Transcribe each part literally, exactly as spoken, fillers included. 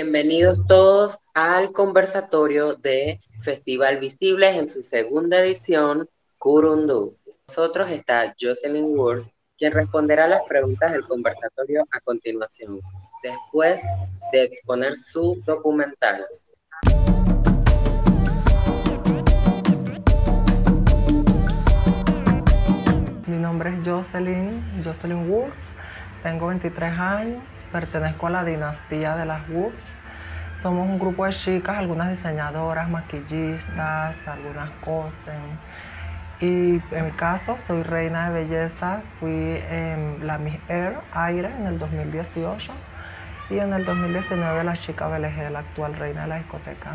Bienvenidos todos al conversatorio de Festival Visibles en su segunda edición, Kurundú. Con nosotros está Jocelyn Wurz, quien responderá las preguntas del conversatorio a continuación, después de exponer su documental. Mi nombre es Jocelyn, Jocelyn Wurz, tengo veintitrés años, pertenezco a la dinastía de las Wurz. Somos un grupo de chicas, algunas diseñadoras, maquillistas, algunas cosen. Y en mi caso, soy reina de belleza, fui en la Miss Air Aire en el dos mil dieciocho y en el dos mil diecinueve la chica B L G, la actual reina de la discoteca.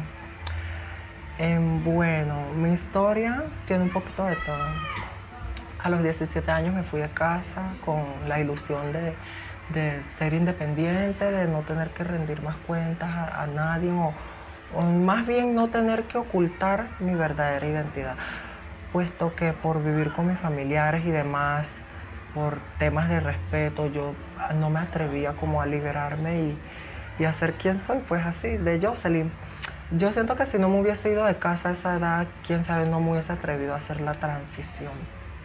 En, bueno, mi historia tiene un poquito de todo. A los diecisiete años me fui de casa con la ilusión de, de ser independiente, de no tener que rendir más cuentas a, a nadie o, o más bien no tener que ocultar mi verdadera identidad, puesto que por vivir con mis familiares y demás, por temas de respeto, yo no me atrevía como a liberarme y, y a ser quien soy, pues así, de Jocelyn. Yo siento que si no me hubiese ido de casa a esa edad, quién sabe, no me hubiese atrevido a hacer la transición.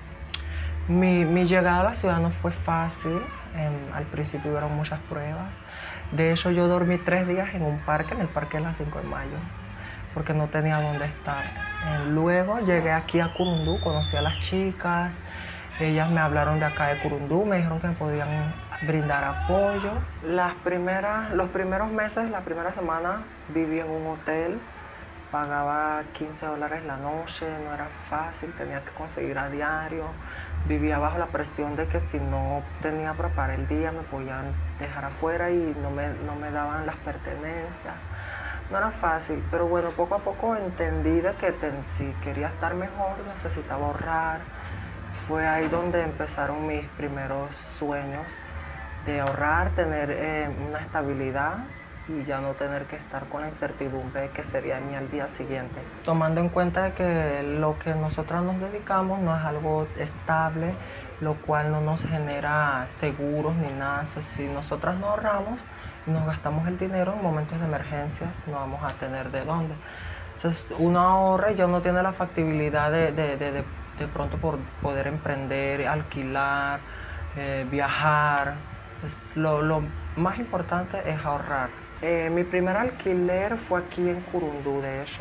Mi, mi llegada a la ciudad no fue fácil, en, al principio hubieron muchas pruebas. De hecho, yo dormí tres días en un parque, en el Parque de las cinco de mayo, porque no tenía dónde estar. Eh, luego llegué aquí a Kurundú, conocí a las chicas, ellas me hablaron de acá de Kurundú, me dijeron que me podían brindar apoyo. Las primeras, los primeros meses, la primera semana viví en un hotel, pagaba quince dólares la noche, no era fácil, tenía que conseguir a diario. Vivía bajo la presión de que si no tenía para pagar el día me podían dejar afuera y no me, no me daban las pertenencias. No era fácil, pero bueno, poco a poco entendí de que ten, si quería estar mejor necesitaba ahorrar. Fue ahí donde empezaron mis primeros sueños de ahorrar, tener eh, una estabilidad y ya no tener que estar con la incertidumbre de que sería mi al día siguiente. Tomando en cuenta de que lo que nosotros nos dedicamos no es algo estable, lo cual no nos genera seguros ni nada. Si nosotras no ahorramos y nos gastamos el dinero en momentos de emergencias, no vamos a tener de dónde. Entonces uno ahorra y ya no tiene la factibilidad de, de, de, de, de pronto por poder emprender, alquilar, eh, viajar. Pues lo, lo más importante es ahorrar. Eh, mi primer alquiler fue aquí en Kurundú, de hecho.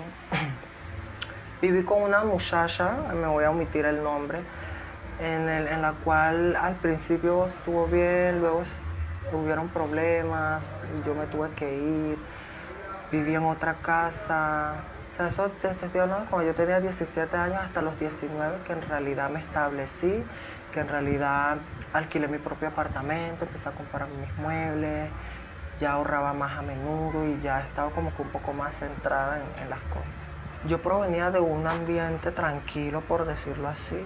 Viví con una muchacha, me voy a omitir el nombre, en, el, en la cual al principio estuvo bien, luego hubieron problemas, yo me tuve que ir, viví en otra casa. O sea, eso te, te estoy hablando cuando yo tenía diecisiete años hasta los diecinueve, que en realidad me establecí, que en realidad alquilé mi propio apartamento, empecé a comprar mis muebles, ya ahorraba más a menudo y ya estaba como que un poco más centrada en, en las cosas. Yo provenía de un ambiente tranquilo, por decirlo así,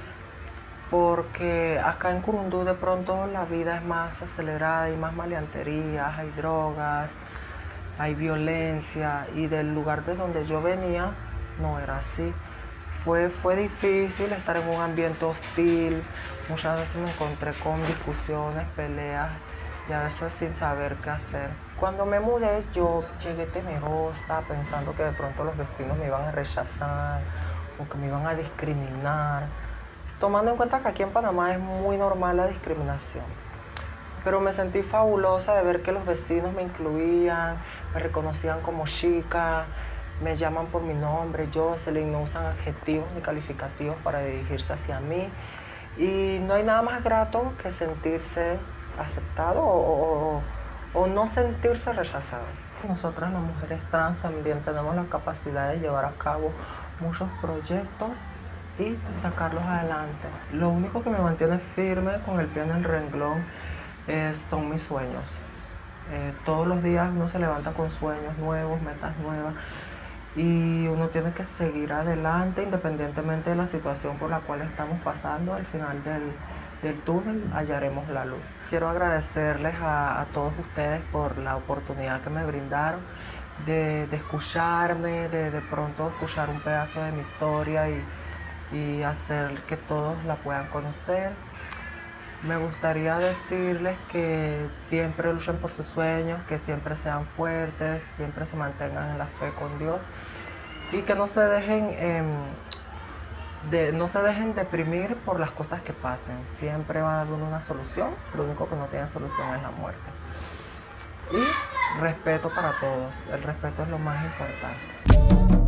porque acá en Kurundú de pronto la vida es más acelerada, hay más maleanterías, hay drogas, hay violencia, y del lugar de donde yo venía no era así. Fue, fue difícil estar en un ambiente hostil, muchas veces me encontré con discusiones, peleas, y a veces sin saber qué hacer. Cuando me mudé yo llegué temerosa, pensando que de pronto los vecinos me iban a rechazar o que me iban a discriminar, tomando en cuenta que aquí en Panamá es muy normal la discriminación. Pero me sentí fabulosa de ver que los vecinos me incluían, me reconocían como chica, me llaman por mi nombre, Jocelyn, no usan adjetivos ni calificativos para dirigirse hacia mí. Y no hay nada más grato que sentirse aceptado o, o, o no sentirse rechazado. Nosotras las mujeres trans también tenemos la capacidad de llevar a cabo muchos proyectos y sacarlos adelante. Lo único que me mantiene firme con el pie en el renglón eh, son mis sueños. Eh, todos los días uno se levanta con sueños nuevos, metas nuevas, y uno tiene que seguir adelante independientemente de la situación por la cual estamos pasando. Al final del, del túnel hallaremos la luz. Quiero agradecerles a, a todos ustedes por la oportunidad que me brindaron de, de escucharme, de de pronto escuchar un pedazo de mi historia y, y hacer que todos la puedan conocer. Me gustaría decirles que siempre luchen por sus sueños, que siempre sean fuertes, siempre se mantengan en la fe con Dios y que no se dejen eh, de, no se dejen deprimir por las cosas que pasen. Siempre va a haber una solución. Lo único que no tiene solución es la muerte. Y respeto para todos. El respeto es lo más importante.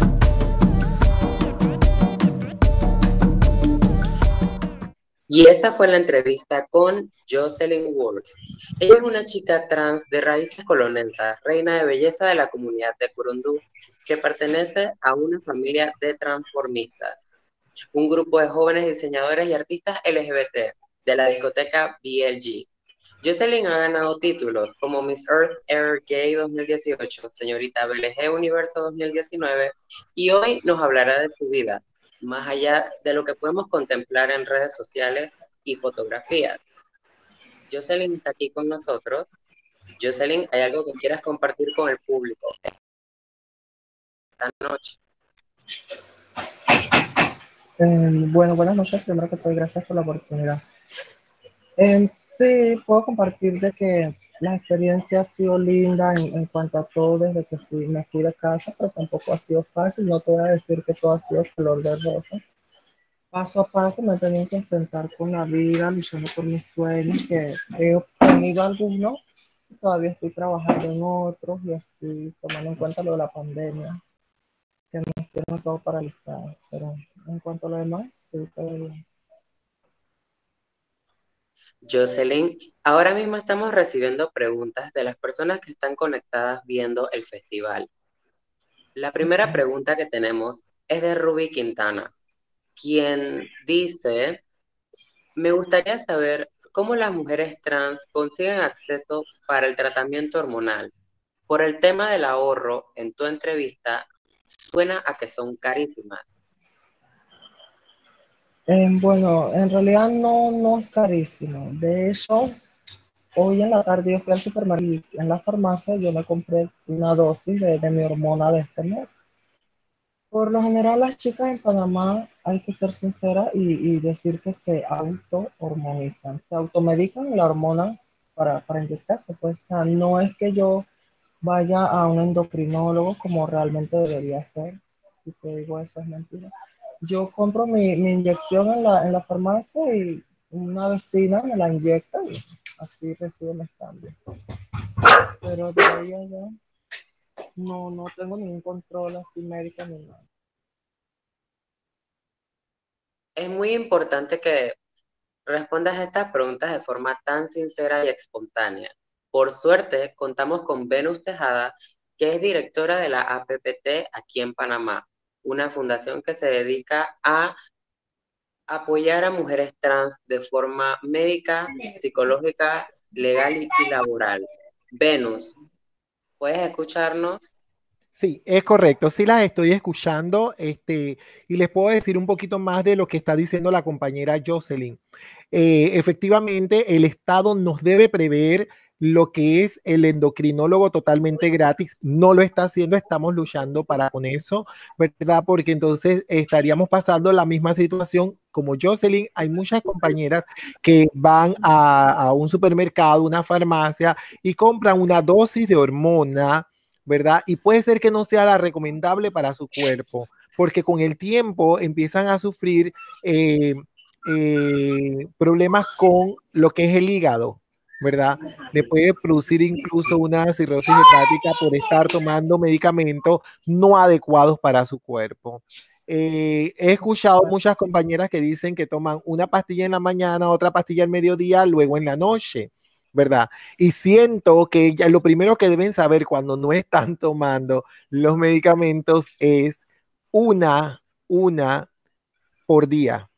Y esa fue la entrevista con Jocelyn Wurtz. Ella es una chica trans de raíces colonenses, reina de belleza de la comunidad de Curundú, que pertenece a una familia de transformistas, un grupo de jóvenes diseñadores y artistas L G B T de la discoteca B L G. Jocelyn ha ganado títulos como Miss Earth Air Gay dos mil dieciocho, señorita B L G Universo dos mil diecinueve, y hoy nos hablará de su vida, más allá de lo que podemos contemplar en redes sociales y fotografías. Jocelyn está aquí con nosotros. Jocelyn, ¿hay algo que quieras compartir con el público esta noche? Eh, bueno, buenas noches. Primero que todo, gracias por la oportunidad. Eh, sí, puedo compartir de que la experiencia ha sido linda en, en cuanto a todo desde que fui, me fui de casa, pero tampoco ha sido fácil. No te voy a decir que todo ha sido color de rosa. Paso a paso me he tenido que enfrentar con la vida, luchando por mis sueños, que he obtenido algunos, todavía estoy trabajando en otros y estoy tomando en cuenta lo de la pandemia, que nos tiene todo paralizado. Pero en cuanto a lo demás, sí, todo bien. Jocelyn, ahora mismo estamos recibiendo preguntas de las personas que están conectadas viendo el festival. La primera pregunta que tenemos es de Ruby Quintana, quien dice: me gustaría saber cómo las mujeres trans consiguen acceso para el tratamiento hormonal. Por el tema del ahorro, en tu entrevista, suena a que son carísimas. Eh, bueno, en realidad no, no es carísimo. De hecho, hoy en la tarde yo fui al supermercado y en la farmacia yo me compré una dosis de, de mi hormona de este mes. Por lo general, las chicas en Panamá, hay que ser sincera y, y decir que se auto-hormonizan, se automedican la hormona para, para inyectarse. Pues, o sea, no es que yo vaya a un endocrinólogo como realmente debería ser. Si te digo eso es mentira. Yo compro mi, mi inyección en la, en la farmacia y una vecina me la inyecta y así recibo mis cambios. Pero de ahí a allá no, no tengo ningún control así médico ni nada. Es muy importante que respondas a estas preguntas de forma tan sincera y espontánea. Por suerte, contamos con Venus Tejada, que es directora de la A P P T aquí en Panamá, una fundación que se dedica a apoyar a mujeres trans de forma médica, psicológica, legal y, y laboral. Venus, ¿puedes escucharnos? Sí, es correcto, sí las estoy escuchando, este, y les puedo decir un poquito más de lo que está diciendo la compañera Jocelyn. Eh, efectivamente, el Estado nos debe prever lo que es el endocrinólogo totalmente gratis. No lo está haciendo, estamos luchando para con eso, ¿verdad? Porque entonces estaríamos pasando la misma situación como Jocelyn. Hay muchas compañeras que van a, a un supermercado, una farmacia y compran una dosis de hormona, ¿verdad? Y puede ser que no sea la recomendable para su cuerpo, porque con el tiempo empiezan a sufrir eh, eh, problemas con lo que es el hígado, ¿verdad? Le puede producir incluso una cirrosis hepática por estar tomando medicamentos no adecuados para su cuerpo. Eh, he escuchado muchas compañeras que dicen que toman una pastilla en la mañana, otra pastilla al mediodía, luego en la noche, ¿verdad? Y siento que ya lo primero que deben saber cuando no están tomando los medicamentos es una, una por día.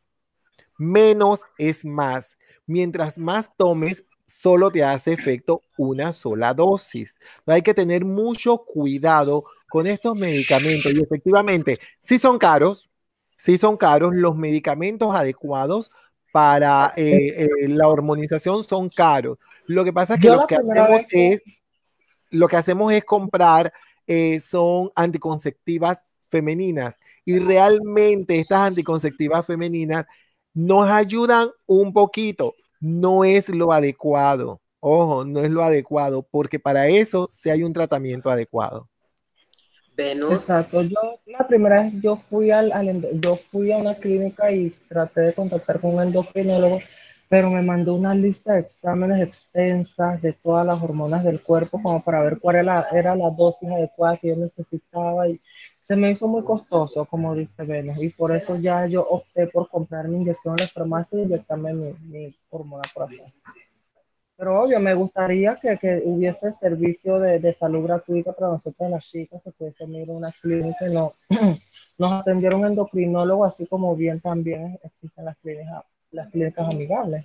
Menos es más. Mientras más tomes, solo te hace efecto una sola dosis. Hay que tener mucho cuidado con estos medicamentos y efectivamente, sí son caros, sí son caros los medicamentos adecuados para eh, eh, la hormonización son caros. Lo que pasa es que Yo lo la que primera hacemos vez que, es, lo que hacemos es comprar, eh, son anticonceptivas femeninas y realmente estas anticonceptivas femeninas nos ayudan un poquito, no es lo adecuado. Ojo, no es lo adecuado, porque para eso sí hay un tratamiento adecuado. Venus, Exacto, yo la primera vez yo fui al, al endo- yo fui a una clínica y traté de contactar con un endocrinólogo, pero me mandó una lista de exámenes extensas de todas las hormonas del cuerpo como para ver cuál era la, era la dosis adecuada que yo necesitaba y se me hizo muy costoso, como dice Venus, y por eso ya yo opté por comprar mi inyección en la farmacia y inyectarme mi, mi hormona por acá. Pero obvio, me gustaría que, que hubiese servicio de, de salud gratuita para nosotros las chicas, que pudiesen ir a una clínica y no, nos atendiera un endocrinólogo, así como bien también existen las clínicas, las clínicas amigables.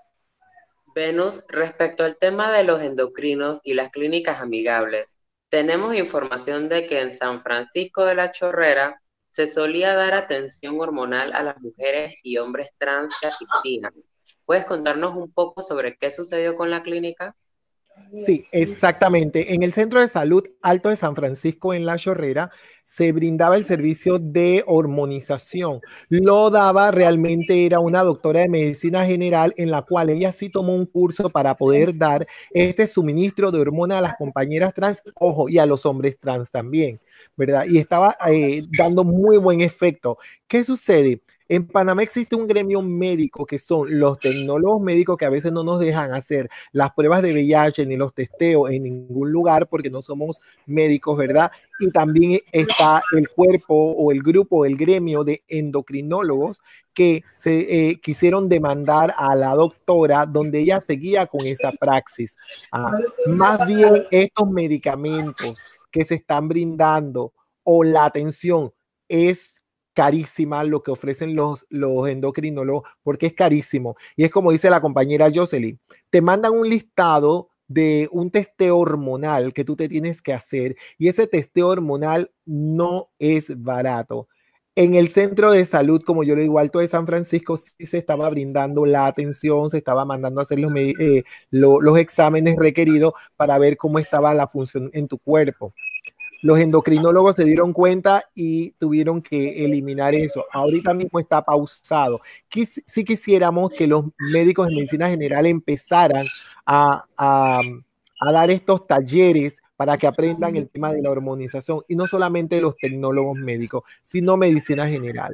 Venus, respecto al tema de los endocrinos y las clínicas amigables, tenemos información de que en San Francisco de la Chorrera se solía dar atención hormonal a las mujeres y hombres trans que asistían. ¿Puedes contarnos un poco sobre qué sucedió con la clínica? Sí, exactamente. En el Centro de Salud Alto de San Francisco, en La Chorrera, se brindaba el servicio de hormonización. Lo daba realmente, era una doctora de medicina general en la cual ella sí tomó un curso para poder dar este suministro de hormona a las compañeras trans, ojo, y a los hombres trans también, ¿verdad? Y estaba eh, dando muy buen efecto. ¿Qué sucede? En Panamá existe un gremio médico que son los tecnólogos médicos que a veces no nos dejan hacer las pruebas de V I H ni los testeos en ningún lugar porque no somos médicos, ¿verdad? Y también está el cuerpo o el grupo, el gremio de endocrinólogos que se eh, quisieron demandar a la doctora donde ella seguía con esa praxis. Ah, más bien estos medicamentos que se están brindando o la atención es carísima lo que ofrecen los, los endocrinólogos porque es carísimo. Y es como dice la compañera Jocelyn, te mandan un listado de un testeo hormonal que tú te tienes que hacer y ese testeo hormonal no es barato. En el centro de salud, como yo lo digo, Alto de San Francisco, sí se estaba brindando la atención, se estaba mandando a hacer los, eh, lo, los exámenes requeridos para ver cómo estaba la función en tu cuerpo. Los endocrinólogos se dieron cuenta y tuvieron que eliminar eso. Ahorita mismo está pausado. Quis, si quisiéramos que los médicos de medicina general empezaran a, a, a dar estos talleres para que aprendan el tema de la hormonización y no solamente los tecnólogos médicos, sino medicina general.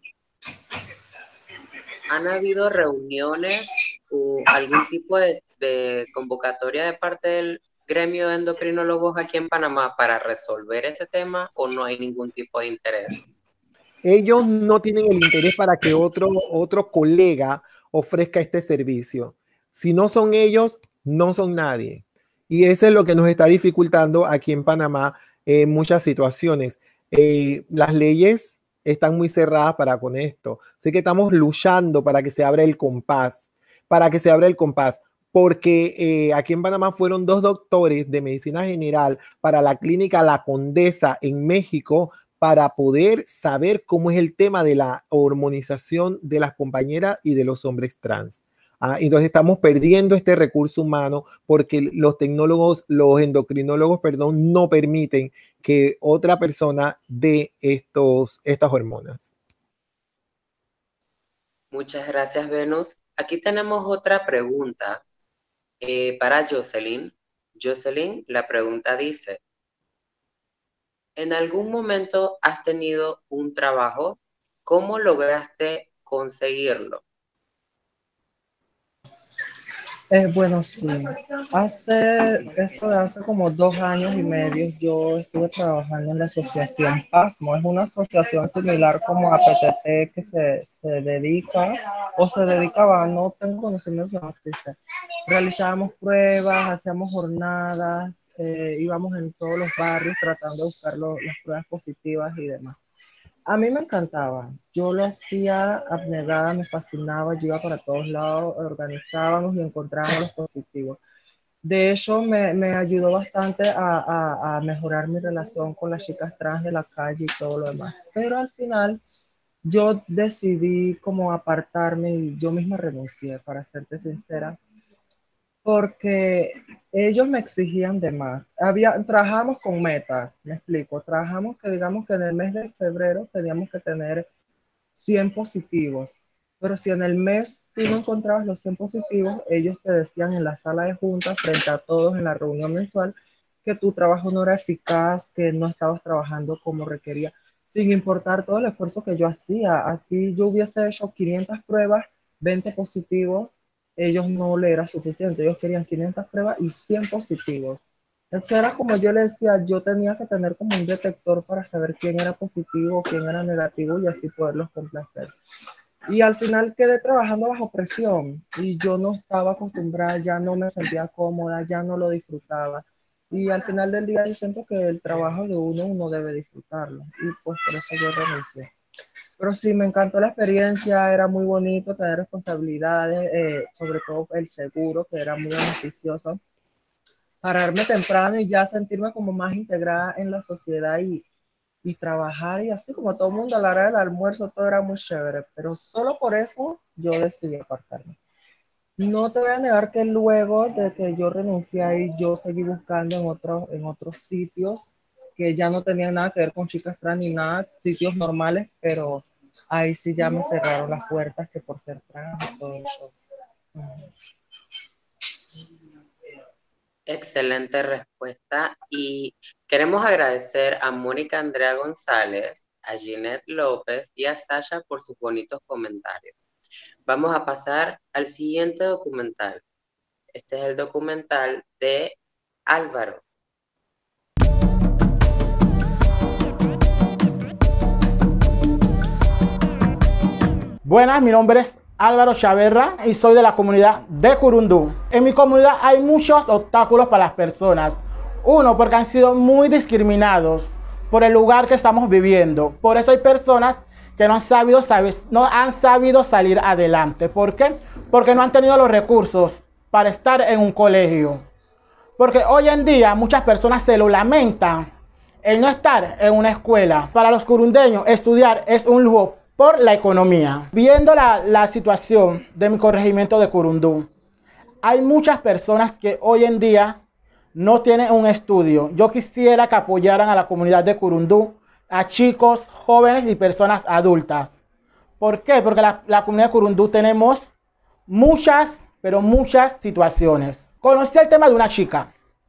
¿Han habido reuniones o algún tipo de, de convocatoria de parte del gremio de endocrinólogos aquí en Panamá para resolver ese tema o no hay ningún tipo de interés? Ellos no tienen el interés para que otro, otro colega ofrezca este servicio. Si no son ellos, no son nadie. Y eso es lo que nos está dificultando aquí en Panamá en muchas situaciones. Eh, las leyes están muy cerradas para con esto. Así que estamos luchando para que se abra el compás, para que se abra el compás, porque eh, aquí en Panamá fueron dos doctores de medicina general para la clínica La Condesa en México para poder saber cómo es el tema de la hormonización de las compañeras y de los hombres trans. Ah, entonces estamos perdiendo este recurso humano porque los tecnólogos, los endocrinólogos, perdón, no permiten que otra persona dé estos, estas hormonas. Muchas gracias, Venus. Aquí tenemos otra pregunta eh, para Jocelyn. Jocelyn, la pregunta dice, ¿en algún momento has tenido un trabajo? ¿Cómo lograste conseguirlo? Eh, bueno, sí. Hace, eso de hace como dos años y medio, yo estuve trabajando en la asociación PASMO. Es una asociación similar como a P T T que se, se dedica o se dedicaba, no tengo conocimiento, no existe. Realizábamos pruebas, hacíamos jornadas, eh, íbamos en todos los barrios tratando de buscar lo- las pruebas positivas y demás. A mí me encantaba, yo lo hacía abnegada, me fascinaba, yo iba para todos lados, organizábamos y encontrábamos los positivos. De hecho, me, me ayudó bastante a, a, a mejorar mi relación con las chicas trans de la calle y todo lo demás. Pero al final, yo decidí como apartarme y yo misma renuncié, para serte sincera, porque ellos me exigían de más. Había, trabajamos con metas, me explico. Trabajamos que digamos que en el mes de febrero teníamos que tener cien positivos, pero si en el mes tú no encontrabas los cien positivos, ellos te decían en la sala de juntas, frente a todos en la reunión mensual, que tu trabajo no era eficaz, que no estabas trabajando como requería, sin importar todo el esfuerzo que yo hacía. Así yo hubiese hecho quinientas pruebas, veinte positivos, ellos no le era suficiente, ellos querían quinientas pruebas y cien positivos. Eso era como yo le decía, yo tenía que tener como un detector para saber quién era positivo, quién era negativo y así poderlos complacer. Y al final quedé trabajando bajo presión y yo no estaba acostumbrada, ya no me sentía cómoda, ya no lo disfrutaba. Y al final del día yo siento que el trabajo de uno, uno debe disfrutarlo. Y pues por eso yo renuncié. Pero sí, me encantó la experiencia, era muy bonito tener responsabilidades, eh, sobre todo el seguro, que era muy beneficioso. Pararme temprano y ya sentirme como más integrada en la sociedad y, y trabajar y así como todo el mundo a la hora del almuerzo, todo era muy chévere, pero solo por eso yo decidí apartarme. No te voy a negar que luego de que yo renuncié ahí, yo seguí buscando en, otro, en otros sitios que ya no tenían nada que ver con chicas trans ni nada, sitios normales, pero ahí sí ya me cerraron las puertas que por ser trans y todo eso. Excelente respuesta y queremos agradecer a Mónica Andrea González, a Ginette López y a Sasha por sus bonitos comentarios. Vamos a pasar al siguiente documental. Este es el documental de Álvaro. Buenas, mi nombre es Álvaro Chaverra y soy de la comunidad de Curundú. En mi comunidad hay muchos obstáculos para las personas. Uno, porque han sido muy discriminados por el lugar que estamos viviendo. Por eso hay personas que no han sabido, no han sabido salir adelante. ¿Por qué? Porque no han tenido los recursos para estar en un colegio. Porque hoy en día muchas personas se lo lamentan el no estar en una escuela. Para los curundeños, estudiar es un lujo por la economía. Viendo la, la situación de mi corregimiento de Curundú, hay muchas personas que hoy en día no tienen un estudio. Yo quisiera que apoyaran a la comunidad de Curundú, a chicos, jóvenes y personas adultas. ¿Por qué? Porque la, la comunidad de Curundú tenemos muchas, pero muchas situaciones. Conocí el tema de una chica,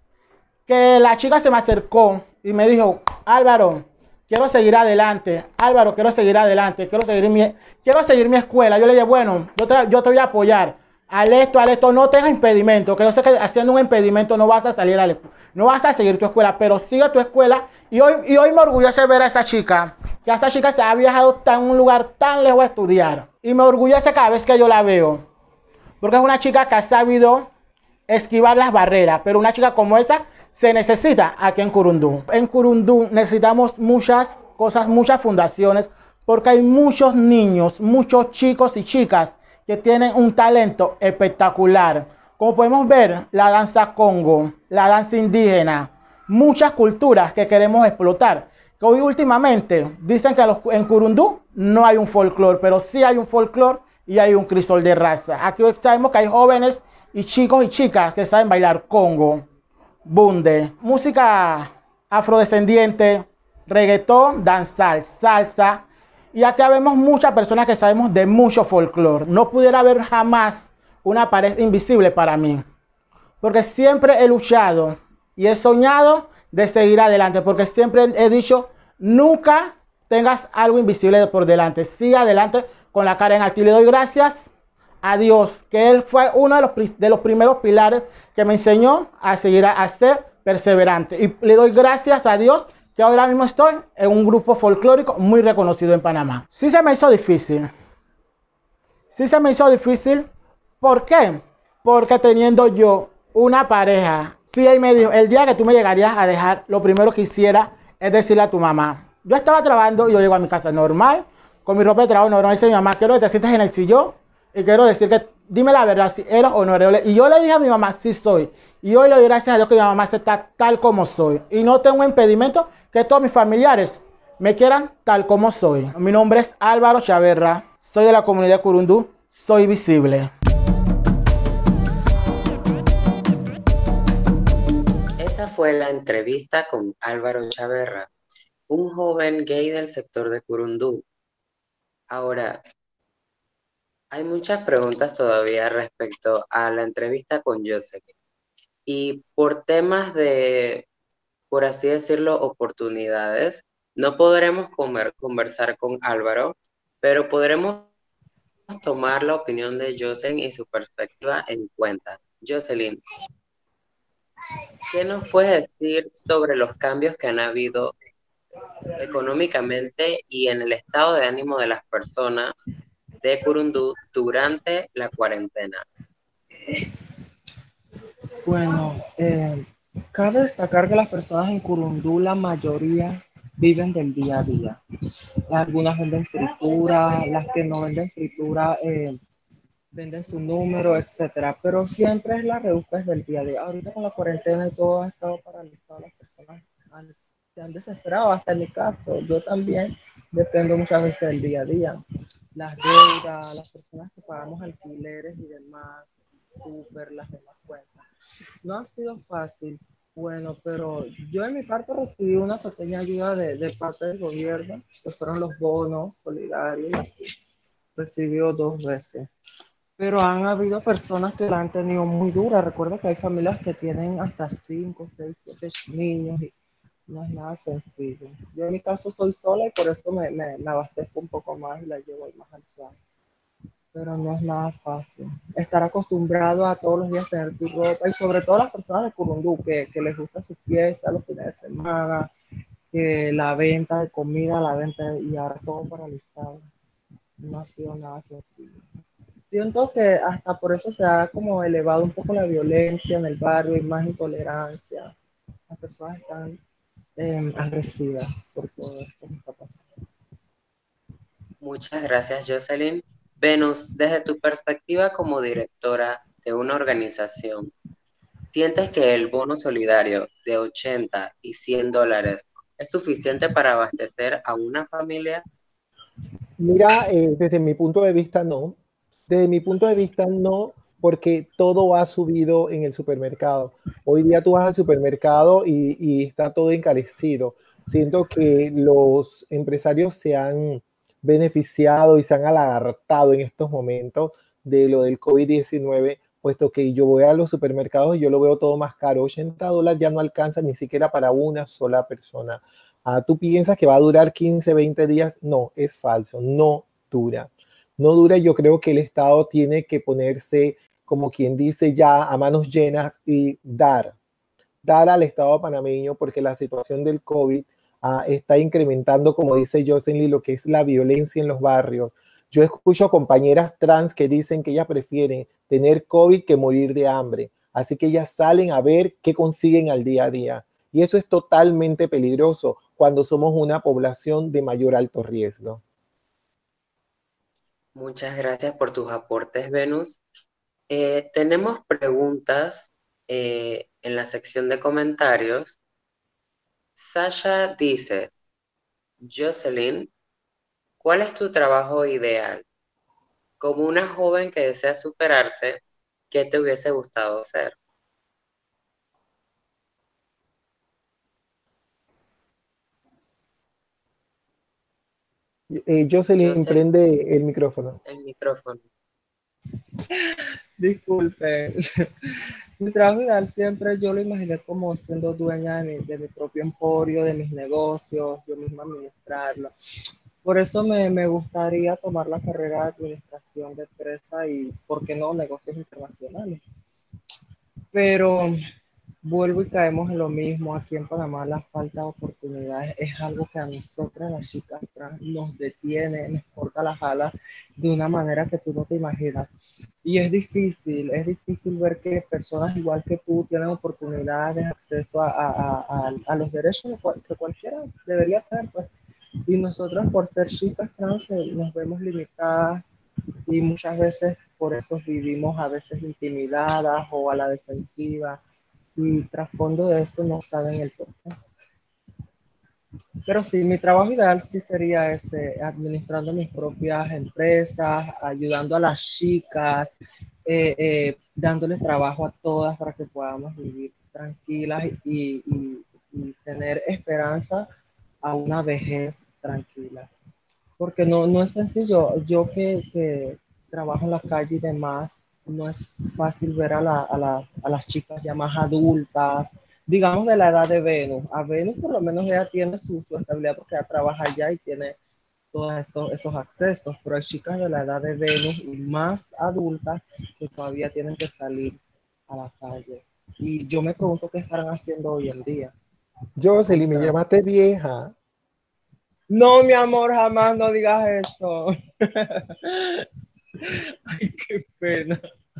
que la chica se me acercó y me dijo: Álvaro, quiero seguir adelante, Álvaro, quiero seguir adelante, quiero seguir mi, quiero seguir mi escuela. Yo le dije: bueno, yo te, yo te voy a apoyar, al esto, al esto, no tengas impedimento, que yo sé que haciendo un impedimento no vas a salir a la, no vas a seguir tu escuela, pero sigue tu escuela. Y hoy, y hoy me orgullece ver a esa chica, que esa chica se ha viajado a un lugar tan lejos a estudiar, y me orgullece cada vez que yo la veo, porque es una chica que ha sabido esquivar las barreras, pero una chica como esa se necesita aquí en Curundú. En Curundú necesitamos muchas cosas, muchas fundaciones, porque hay muchos niños, muchos chicos y chicas que tienen un talento espectacular. Como podemos ver, la danza congo, la danza indígena, muchas culturas que queremos explotar. Que hoy últimamente dicen que los, en Curundú no hay un folclore, pero sí hay un folclore y hay un crisol de raza. Aquí hoy sabemos que hay jóvenes y chicos y chicas que saben bailar congo, bunde, música afrodescendiente, reggaetón, danzal, salsa. Y acá vemos muchas personas que sabemos de mucho folclore. No pudiera haber jamás una pared invisible para mí, porque siempre he luchado y he soñado de seguir adelante, porque siempre he dicho: nunca tengas algo invisible por delante, sigue adelante con la cara en alto. Y le doy gracias a Dios, que Él fue uno de los, de los primeros pilares que me enseñó a seguir a, a ser perseverante. Y le doy gracias a Dios que ahora mismo estoy en un grupo folclórico muy reconocido en Panamá. Sí se me hizo difícil. Sí se me hizo difícil. ¿Por qué? Porque teniendo yo una pareja, sí, él me dijo: el día que tú me llegarías a dejar, lo primero que hiciera es decirle a tu mamá. Yo estaba trabajando y yo llego a mi casa normal, con mi ropa de trabajo normal. Dice mi mamá: quiero que te sientes en el sillón y quiero decir que dime la verdad, si eres o no eres. Y yo le dije a mi mamá: sí soy. Y hoy le doy gracias a Dios que mi mamá está tal como soy. Y no tengo impedimento que todos mis familiares me quieran tal como soy. Mi nombre es Álvaro Chaverra, soy de la comunidad de Curundú, soy visible. Esa fue la entrevista con Álvaro Chaverra, un joven gay del sector de Curundú. Ahora, Hay muchas preguntas todavía respecto a la entrevista con Jocelyn. Y por temas de, por así decirlo, oportunidades, no podremos comer- conversar con Álvaro, pero podremos tomar la opinión de Jocelyn y su perspectiva en cuenta. Jocelyn, ¿qué nos puedes decir sobre los cambios que han habido económicamente y en el estado de ánimo de las personas de Curundú durante la cuarentena? Bueno, eh, cabe destacar que las personas en Curundú, la mayoría viven del día a día. Algunas venden fritura, las que no venden fritura eh, venden su número, etcétera. Pero siempre es la rebusca del día a día. Ahorita con la cuarentena y todo ha estado paralizado, las personas han, se han desesperado, hasta en mi caso. Yo también dependo muchas veces del día a día. Las deudas, las personas que pagamos alquileres y demás, súper, las demás cuentas. No ha sido fácil, bueno, pero yo en mi parte recibí una pequeña ayuda de, de parte del gobierno, que fueron los bonos solidarios y así. Recibió dos veces. Pero han habido personas que la han tenido muy dura. Recuerda que hay familias que tienen hasta cinco, seis, siete niños y no es nada sencillo. Yo en mi caso soy sola y por eso me, me, me abastezco un poco más y la llevo más al suave, pero no es nada fácil. Estar acostumbrado a todos los días tener tu ropa y sobre todo las personas de Curundú que, que les gusta su fiesta los fines de semana, que la venta de comida, la venta y ahora todo paralizado. No ha sido nada sencillo. Siento que hasta por eso se ha como elevado un poco la violencia en el barrio y más intolerancia. Las personas están eh, agresivas por todo esto que está pasando. Muchas gracias, Jocelyn. Venus, desde tu perspectiva como directora de una organización, ¿sientes que el bono solidario de ochenta y cien dólares es suficiente para abastecer a una familia? Mira, eh, desde mi punto de vista no. Desde mi punto de vista no, porque todo ha subido en el supermercado. Hoy día tú vas al supermercado y, y está todo encarecido. Siento que los empresarios se han beneficiado y se han alargado en estos momentos de lo del COVID diecinueve, puesto que yo voy a los supermercados y yo lo veo todo más caro. ochenta dólares ya no alcanza ni siquiera para una sola persona. Ah, ¿tú piensas que va a durar quince, veinte días? No, es falso, no dura. No dura, yo creo que el Estado tiene que ponerse, como quien dice, ya a manos llenas y dar, dar al Estado panameño, porque la situación del COVID ah, está incrementando, como dice Jocelyn, lo que es la violencia en los barrios. Yo escucho compañeras trans que dicen que ellas prefieren tener COVID que morir de hambre. Así que ellas salen a ver qué consiguen al día a día. Y eso es totalmente peligroso cuando somos una población de mayor alto riesgo. Muchas gracias por tus aportes, Venus. Eh, tenemos preguntas eh, en la sección de comentarios. Sasha dice, Jocelyn, ¿cuál es tu trabajo ideal? Como una joven que desea superarse, ¿qué te hubiese gustado ser? Eh, Jocelyn, Jocelyn, prende el micrófono. el micrófono. Disculpe, mi trabajo ideal siempre yo lo imaginé como siendo dueña de mi, de mi propio emporio, de mis negocios, yo misma administrarlo. Por eso me, me gustaría tomar la carrera de administración de empresa y, ¿por qué no?, negocios internacionales. Pero vuelvo y caemos en lo mismo. Aquí en Panamá la falta de oportunidades es algo que a nosotras, las chicas trans, nos detiene, nos corta las alas de una manera que tú no te imaginas. Y es difícil, es difícil ver que personas igual que tú tienen oportunidades, acceso a, a, a, a los derechos que, cual, que cualquiera debería tener, pues. Y nosotros por ser chicas trans eh, nos vemos limitadas y muchas veces por eso vivimos a veces intimidadas o a la defensiva y trasfondo de esto no saben el porqué. Pero sí, mi trabajo ideal sí sería ese, administrando mis propias empresas, ayudando a las chicas, eh, eh, dándole trabajo a todas para que podamos vivir tranquilas y, y, y tener esperanza a una vejez tranquila. Porque no, no es sencillo. Yo que, que trabajo en la calle y demás, no es fácil ver a, la, a, la, a las chicas ya más adultas, digamos de la edad de Venus. A Venus por lo menos ella tiene su, su estabilidad porque ella trabaja allá y tiene todos esos, esos accesos, pero hay chicas de la edad de Venus y más adultas que todavía tienen que salir a la calle. Y yo me pregunto qué estarán haciendo hoy en día. Jocelyn, me llamaste vieja. No, mi amor, jamás no digas eso. Ay, qué pena.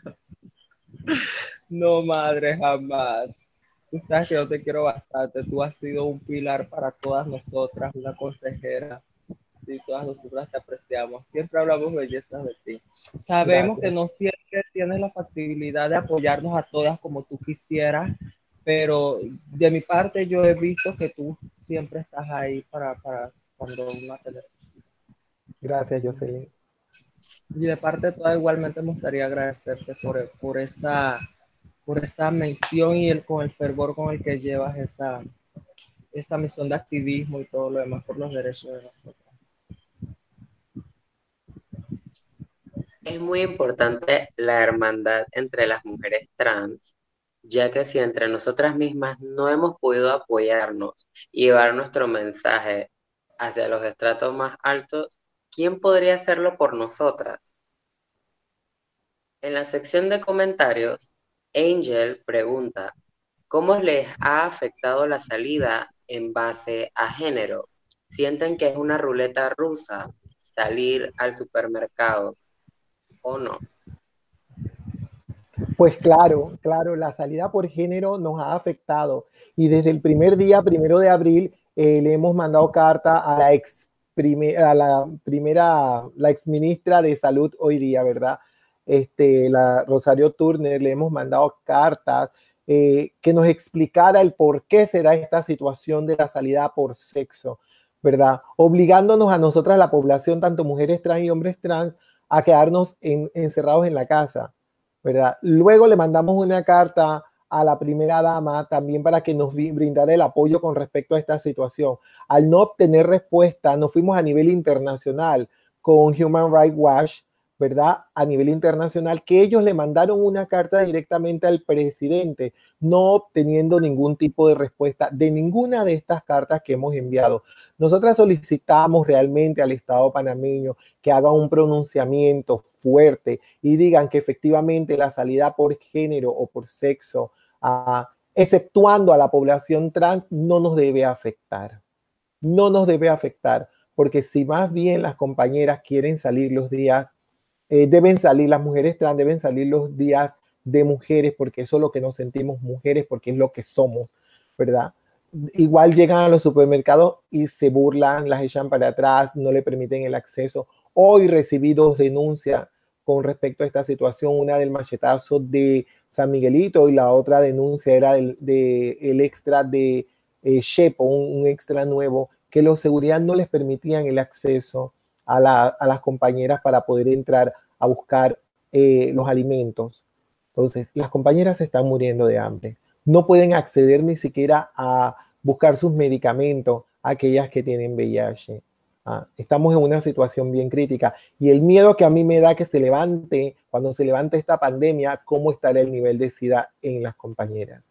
No, madre, jamás. Tú sabes que yo te quiero bastante. Tú has sido un pilar para todas nosotras, una consejera. Sí, todas nosotras te apreciamos. Siempre hablamos bellezas de ti. Sabemos Gracias. que no siempre tienes la factibilidad de apoyarnos a todas como tú quisieras, pero de mi parte yo he visto que tú siempre estás ahí para, para cuando una te necesita. Gracias, Jocelyn. Y de parte de toda, igualmente me gustaría agradecerte por, por, esa, por esa mención y el, con el fervor con el que llevas esa, esa misión de activismo y todo lo demás por los derechos de nosotros. Es muy importante la hermandad entre las mujeres trans, ya que si entre nosotras mismas no hemos podido apoyarnos y llevar nuestro mensaje hacia los estratos más altos, ¿quién podría hacerlo por nosotras? En la sección de comentarios, Angel pregunta, ¿cómo les ha afectado la salida en base a género? ¿Sienten que es una ruleta rusa salir al supermercado o no? Pues claro, claro, la salida por género nos ha afectado y desde el primer día, primero de abril, eh, le hemos mandado carta a la ex prime, a la primera, la ex ministra de Salud hoy día, ¿verdad? Este, la Rosario Turner, le hemos mandado cartas eh, que nos explicara el por qué se da esta situación de la salida por sexo, ¿verdad? Obligándonos a nosotras, la población, tanto mujeres trans y hombres trans, a quedarnos en, encerrados en la casa, ¿verdad? Luego le mandamos una carta a la primera dama también para que nos brindara el apoyo con respecto a esta situación. Al no obtener respuesta, nos fuimos a nivel internacional con Human Rights Watch, ¿verdad? A nivel internacional, que ellos le mandaron una carta directamente al presidente, no obteniendo ningún tipo de respuesta de ninguna de estas cartas que hemos enviado. Nosotras solicitamos realmente al Estado panameño que haga un pronunciamiento fuerte y digan que efectivamente la salida por género o por sexo, uh, exceptuando a la población trans, no nos debe afectar. No nos debe afectar, porque si más bien las compañeras quieren salir los días, eh, deben salir, las mujeres trans deben salir los días de mujeres, porque eso es lo que nos sentimos mujeres, porque es lo que somos, ¿verdad? Igual llegan a los supermercados y se burlan, las echan para atrás, no le permiten el acceso. Hoy recibí dos denuncias con respecto a esta situación, una del machetazo de San Miguelito y la otra denuncia era del de, el extra de eh, Shepo, un, un extra nuevo, que los seguridad no les permitían el acceso a, la, a las compañeras para poder entrar a buscar eh, los alimentos. Entonces, las compañeras se están muriendo de hambre. No pueden acceder ni siquiera a buscar sus medicamentos a aquellas que tienen V I H. Ah, estamos en una situación bien crítica y el miedo que a mí me da que se levante, cuando se levante esta pandemia, cómo estará el nivel de SIDA en las compañeras.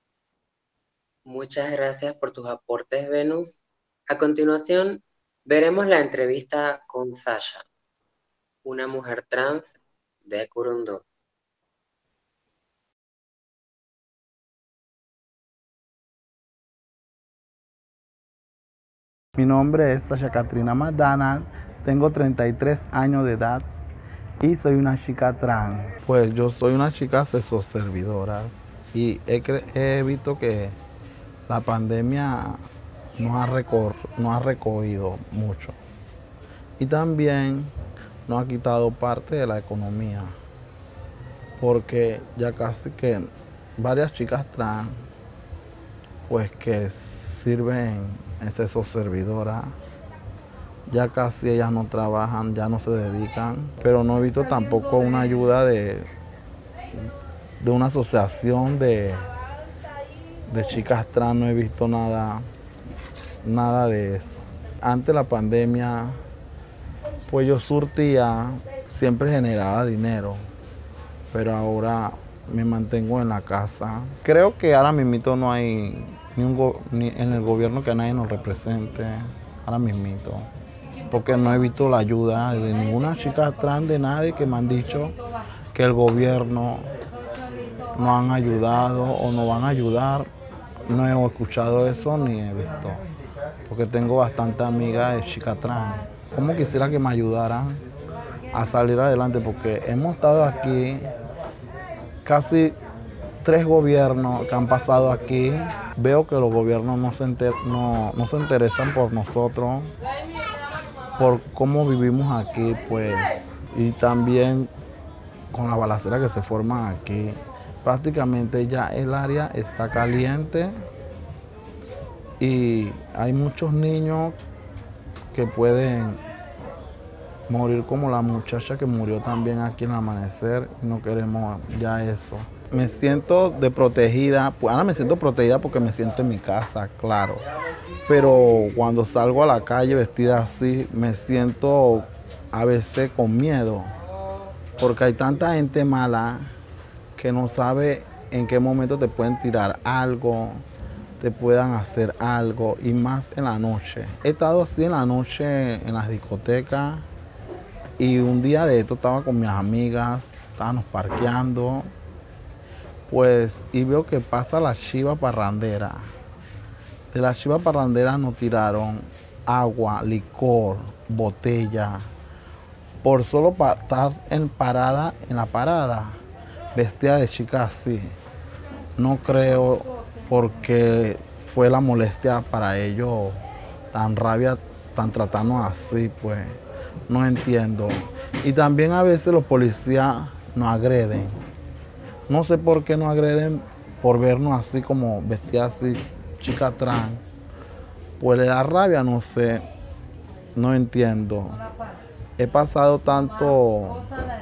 Muchas gracias por tus aportes, Venus. A continuación, veremos la entrevista con Sasha, una mujer trans de Curundú. Mi nombre es Sasha Katrina McDonald, tengo treinta y tres años de edad y soy una chica trans. Pues yo soy una chica sexoservidora y he, he visto que la pandemia nos ha, recor nos ha recogido mucho y también nos ha quitado parte de la economía, porque ya casi que varias chicas trans pues que sirven en sexoservidora, ya casi ellas no trabajan, ya no se dedican, pero no he visto tampoco una ayuda de, de una asociación de, de chicas trans, no he visto nada, nada de eso. Antes de la pandemia, pues yo surtía siempre generaba dinero, pero ahora me mantengo en la casa. Creo que ahora mismito no hay ni, un go- ni en el gobierno que nadie nos represente, ahora mismito, porque no he visto la ayuda de ninguna chica trans, de nadie que me han dicho que el gobierno no han ayudado o no van a ayudar. No he escuchado eso ni he visto, porque tengo bastante amigas de chicas trans. Como quisiera que me ayudaran a salir adelante, porque hemos estado aquí casi tres gobiernos que han pasado aquí. Veo que los gobiernos no se, enter- no, no se interesan por nosotros, por cómo vivimos aquí, pues, y también con la balacera que se forma aquí. Prácticamente ya el área está caliente y hay muchos niños que pueden morir, como la muchacha que murió también aquí en el amanecer. No queremos ya eso. Me siento de protegida, pues ahora me siento protegida porque me siento en mi casa, claro. Pero cuando salgo a la calle vestida así, me siento a veces con miedo, porque hay tanta gente mala que no sabe en qué momento te pueden tirar algo, te puedan hacer algo, y más en la noche. He estado así en la noche en las discotecas, y un día de esto estaba con mis amigas, estábamos parqueando, pues, y veo que pasa la chiva parrandera. De la chiva parrandera nos tiraron agua, licor, botella, por solo pa- estar en parada, en la parada, vestida de chica así. No creo, porque fue la molestia para ellos, tan rabia, tan tratarnos así, pues no entiendo. Y también a veces los policías nos agreden. No sé por qué nos agreden por vernos así, como vestidas así, chica trans. Pues le da rabia, no sé, no entiendo. He pasado tanto,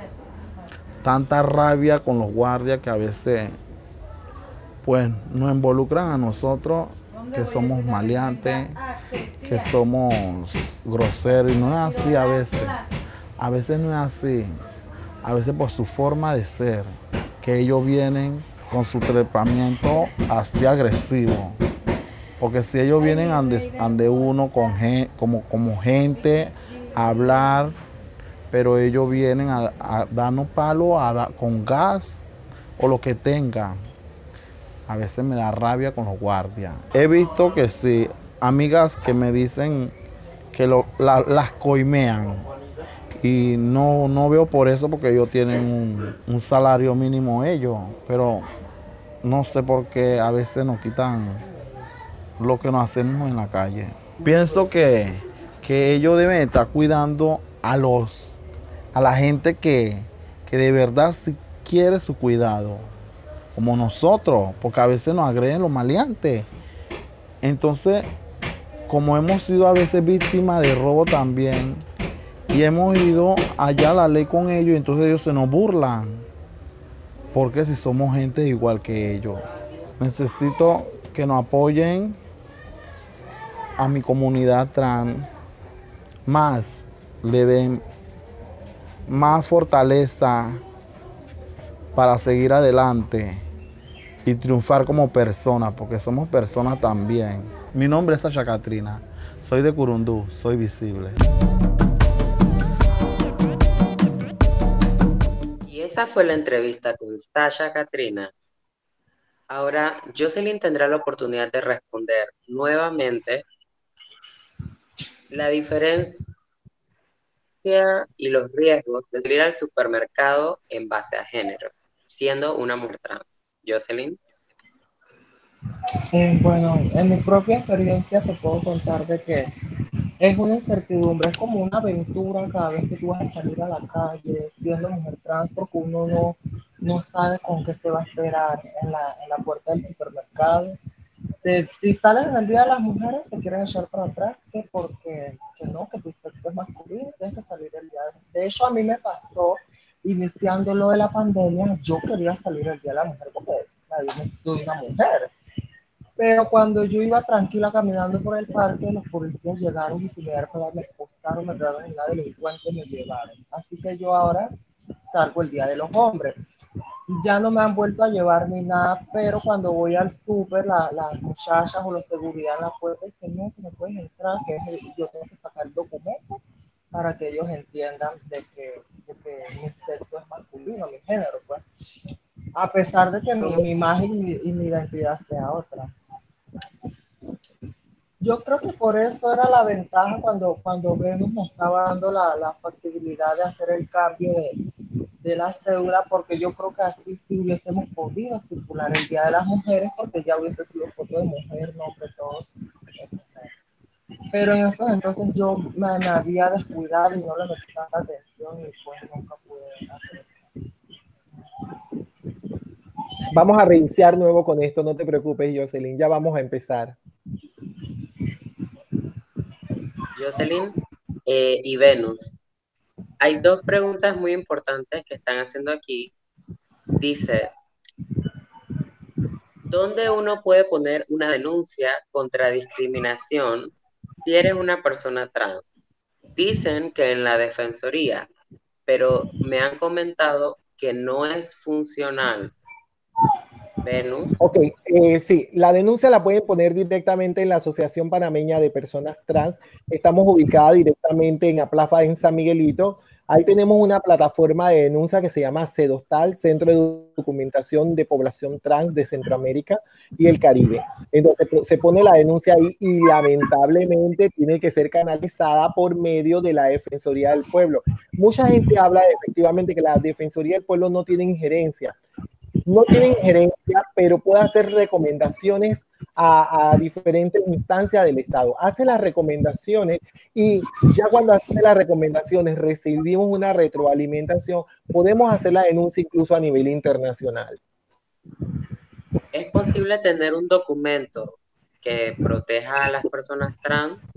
tanta rabia con los guardias, que a veces pues nos involucran a nosotros, que somos maleantes, que somos groseros, y no es así a veces. A veces no es así. A veces por su forma de ser, que ellos vienen con su trepamiento así agresivo. Porque si ellos vienen ande, ande uno con gen, como, como gente a hablar, pero ellos vienen a, a darnos palo a da, con gas o lo que tengan. A veces me da rabia con los guardias. He visto que sí, amigas que me dicen que lo, la, las coimean. Y no, no veo por eso, porque ellos tienen un, un salario mínimo ellos. Pero no sé por qué a veces nos quitan lo que nos hacemos en la calle. Pienso que, que ellos deben estar cuidando a los a la gente que, que de verdad sí quiere su cuidado, como nosotros, porque a veces nos agreden los maleantes. Entonces, como hemos sido a veces víctimas de robo también, y hemos ido allá a la ley con ellos, entonces ellos se nos burlan, porque si somos gente igual que ellos. Necesito que nos apoyen a mi comunidad trans, más le den más fortaleza para seguir adelante y triunfar como personas, porque somos personas también. Mi nombre es Sasha Catrina, soy de Curundú, soy visible. Y esa fue la entrevista con Sasha Catrina. Ahora, Jocelyn tendrá la oportunidad de responder nuevamente la diferencia y los riesgos de salir al supermercado en base a género, siendo una mujer trans. Jocelyn. Eh, bueno, en mi propia experiencia te puedo contar de que es una incertidumbre, es como una aventura cada vez que tú vas a salir a la calle siendo mujer trans, porque uno no, no sabe con qué se va a esperar en la, en la puerta del supermercado. Te- si sales en el Día de las Mujeres, te quieren echar para atrás, que porque que no, que tu sexo es masculino, tienes que salir el día de... De hecho, a mí me pasó, iniciando lo de la pandemia, yo quería salir el Día de la Mujer porque nadie me soy una mujer. Pero cuando yo iba tranquila caminando por el parque, los policías llegaron y se me dieron a dar la esposa carro, me trajeron y una delincuente me llevaron. Así que yo ahora salgo el día de los hombres. Ya no me han vuelto a llevar ni nada, pero cuando voy al súper, la, las muchachas o los seguridad en la puerta dicen, no, que no puedes entrar, que es el- yo tengo que sacar el documento para que ellos entiendan de que, de que mi sexo es masculino, mi género, pues. A pesar de que mi, mi imagen y mi, y mi identidad sea otra. Yo creo que por eso era la ventaja cuando, cuando Venus nos estaba dando la, la factibilidad de hacer el cambio de, de la cédula, porque yo creo que así sí hubiésemos podido circular el Día de las Mujeres, porque ya hubiese sido foto de mujer, nombre, todo. Pero en esos entonces yo me, me había descuidado y no le metí tanta atención y pues nunca pude hacer eso. Vamos a reiniciar nuevo con esto, no te preocupes, Jocelyn, ya vamos a empezar. Jocelyn eh, y Venus. Hay dos preguntas muy importantes que están haciendo aquí. Dice, ¿dónde uno puede poner una denuncia contra discriminación si eres una persona trans? Dicen que en la defensoría, pero me han comentado que no es funcional. Venus. Ok, eh, sí, la denuncia la pueden poner directamente en la Asociación Panameña de Personas Trans. Estamos ubicadas directamente en la plaza en San Miguelito. Ahí tenemos una plataforma de denuncia que se llama CEDOSTAL, Centro de Documentación de Población Trans de Centroamérica y el Caribe. Entonces se pone la denuncia ahí y lamentablemente tiene que ser canalizada por medio de la Defensoría del Pueblo. Mucha gente habla de, efectivamente, que la Defensoría del Pueblo no tiene injerencia. No tiene injerencia, pero puede hacer recomendaciones a, a diferentes instancias del Estado. Hace las recomendaciones y ya cuando hace las recomendaciones recibimos una retroalimentación, podemos hacer la denuncia incluso a nivel internacional. ¿Es posible tener un documento que proteja a las personas trans?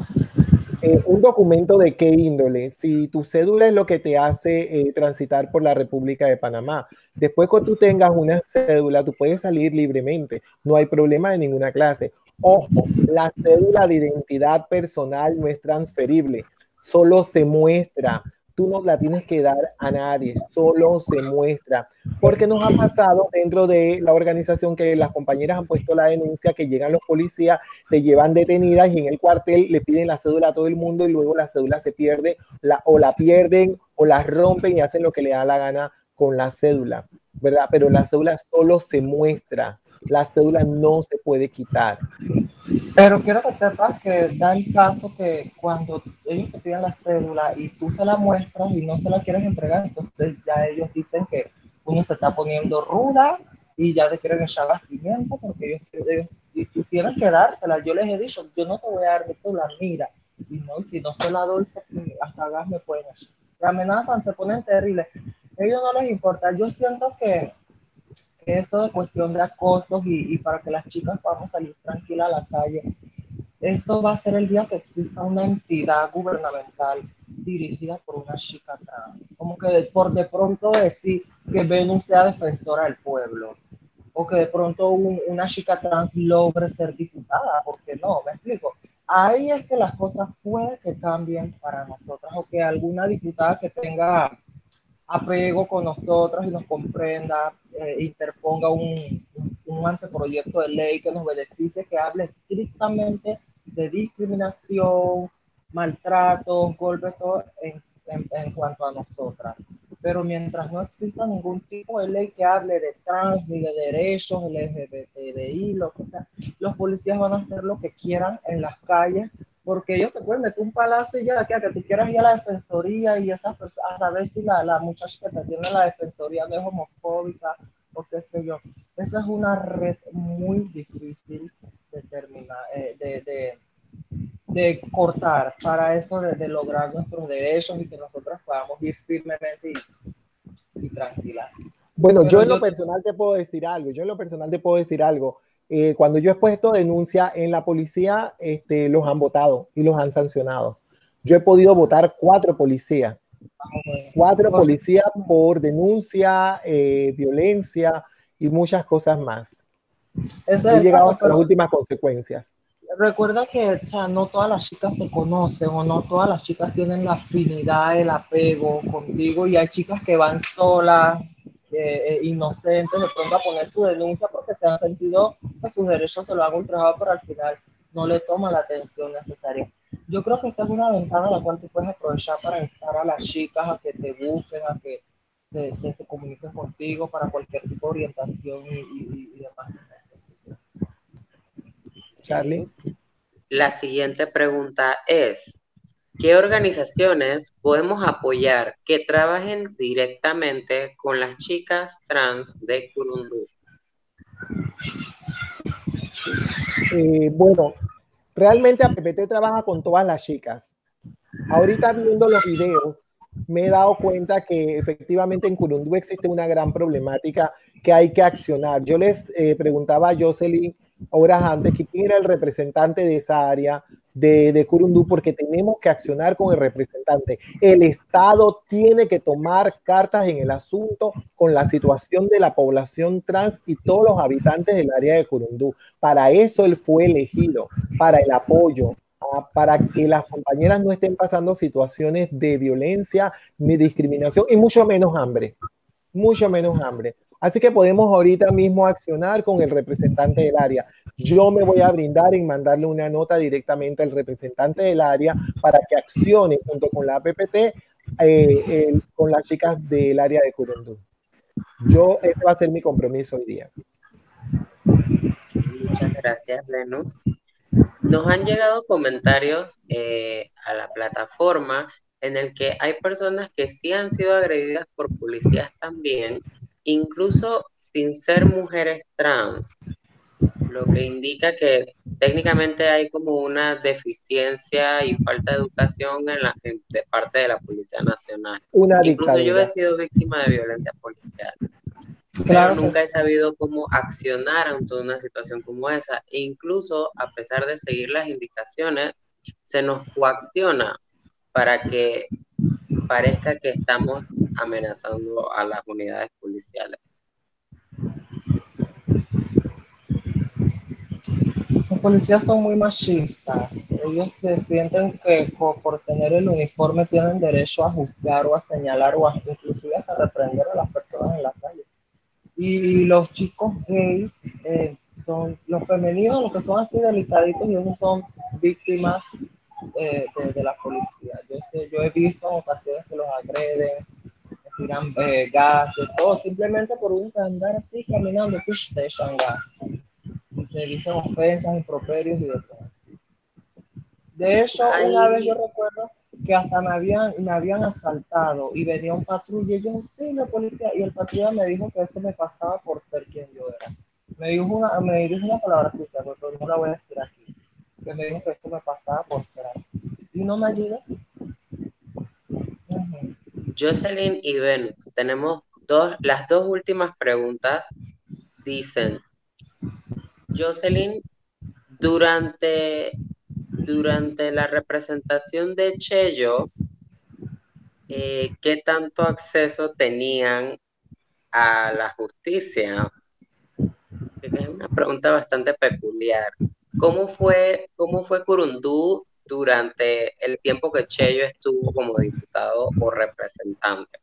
Eh, ¿Un documento de qué índole? Si tu cédula es lo que te hace eh, transitar por la República de Panamá, después que tú tengas una cédula, tú puedes salir libremente, no hay problema de ninguna clase. Ojo, la cédula de identidad personal no es transferible, solo se muestra. Tú no la tienes que dar a nadie, solo se muestra. Porque nos ha pasado dentro de la organización que las compañeras han puesto la denuncia, que llegan los policías, te llevan detenidas y en el cuartel le piden la cédula a todo el mundo y luego la cédula se pierde, la, o la pierden o la rompen y hacen lo que le da la gana con la cédula, ¿verdad? Pero la cédula solo se muestra, la cédula no se puede quitar. Pero quiero que sepas que da el caso que cuando ellos te piden la cédula y tú se la muestras y no se la quieres entregar, entonces ya ellos dicen que uno se está poniendo ruda y ya te quieren echar las pimientas porque ellos, ellos y tú tienes que dársela. Yo les he dicho, yo no te voy a dar mi cédula, mira, y no, si no se la doy, hasta gas me pueden echar. Te amenazan, se ponen terribles. A ellos no les importa. Yo siento que esto de cuestión de acosos y, y para que las chicas podamos salir tranquilas a la calle, esto va a ser el día que exista una entidad gubernamental dirigida por una chica trans. Como que de, por de pronto decir que Venus sea defensora del pueblo, o que de pronto un, una chica trans logre ser diputada, porque no, me explico. Ahí es que las cosas pueden que cambien para nosotras, o que alguna diputada que tenga apego con nosotros y nos comprenda, eh, interponga un, un, un anteproyecto de ley que nos beneficie, que hable estrictamente de discriminación, maltrato, golpes, todo en, en, en cuanto a nosotras. Pero mientras no exista ningún tipo de ley que hable de trans, ni de derechos, L G B T I, lo que sea, los policías van a hacer lo que quieran en las calles, porque ellos te pueden meter un palazo y ya, que, que tú quieras ir a la defensoría y esas personas, a saber si la, la muchacha que te tiene en la defensoría no es homofóbica o qué sé yo. Esa es una red muy difícil de terminar, eh, de, de, de cortar para eso, de, de lograr nuestros derechos y que nosotros podamos ir firmemente y, y tranquilas. Bueno, Pero yo en lo yo... personal te puedo decir algo, yo en lo personal te puedo decir algo. Eh, cuando yo he puesto denuncia en la policía, este, los han votado y los han sancionado. Yo he podido votar cuatro policías, cuatro policías por denuncia, eh, violencia y muchas cosas más. Ese he es llegado caso, hasta pero, las últimas consecuencias. recuerda que, o sea, no todas las chicas te conocen o no todas las chicas tienen la afinidad, el apego contigo, y hay chicas que van solas, eh, eh, inocentes, de pronto a poner su denuncia porque se han sentido que sus derechos se lo han ultrajado, pero al final no le toman la atención necesaria. Yo creo que esta es una ventana la cual tú puedes aprovechar para instar a las chicas a que te busquen, a que se, se, se comuniquen contigo para cualquier tipo de orientación y, y, y demás. Charlie. La siguiente pregunta es, ¿qué organizaciones podemos apoyar que trabajen directamente con las chicas trans de Kurundú? Eh, bueno, realmente A P P T trabaja con todas las chicas. Ahorita viendo los videos, me he dado cuenta que efectivamente en Kurundú existe una gran problemática que hay que accionar. Yo les eh, preguntaba a Jocelyn horas antes que quién era el representante de esa área de, de Kurundú, porque tenemos que accionar con el representante. El Estado tiene que tomar cartas en el asunto con la situación de la población trans y todos los habitantes del área de Kurundú. Para eso él fue elegido, para el apoyo, para que las compañeras no estén pasando situaciones de violencia ni discriminación y mucho menos hambre, mucho menos hambre. Así que podemos ahorita mismo accionar con el representante del área. Yo me voy a brindar en mandarle una nota directamente al representante del área para que accione junto con la A P P T eh, eh, con las chicas del área de Kurundú. Yo, ese va a ser mi compromiso hoy día. Muchas gracias, Lenus. Nos han llegado comentarios eh, a la plataforma en el que hay personas que sí han sido agredidas por policías también, incluso sin ser mujeres trans, lo que indica que técnicamente hay como una deficiencia y falta de educación en la, en, de parte de la Policía Nacional. Una incluso dictadura. Yo he sido víctima de violencia policial. Claro, pero nunca he sabido cómo accionar ante una situación como esa. E incluso, a pesar de seguir las indicaciones, se nos coacciona para que parezca que estamos amenazando a las unidades policiales. Los policías son muy machistas. Ellos se sienten que por tener el uniforme tienen derecho a juzgar o a señalar o a, inclusive hasta reprender a las personas en la calle. Y los chicos gays eh, son los femeninos, los que son así delicaditos, y esos son víctimas eh, de, de la policía. Yo, sé, yo he visto en ocasiones que los agreden, que tiran eh, gases, todo, simplemente por un andar así caminando, pues te echan gas. Se dicen ofensas, improperios y de todo. De hecho, Ay. una vez yo recuerdo que hasta me habían, me habían asaltado y venía un patrulla y yo, sí, la policía, y el patrulla me dijo que esto me pasaba por ser quien yo era. Me dijo una, me dijo una palabra sucia, pero no la voy a decir aquí, que me dijo que esto me pasaba por ser así. Y no me ayudó. Uh-huh. Jocelyn y Venus, tenemos dos, las dos últimas preguntas. Dicen, Jocelyn, durante, durante la representación de Cheyo, eh, ¿qué tanto acceso tenían a la justicia? Es una pregunta bastante peculiar. ¿Cómo fue, cómo fue Kurundú durante el tiempo que Cheyo estuvo como diputado o representante?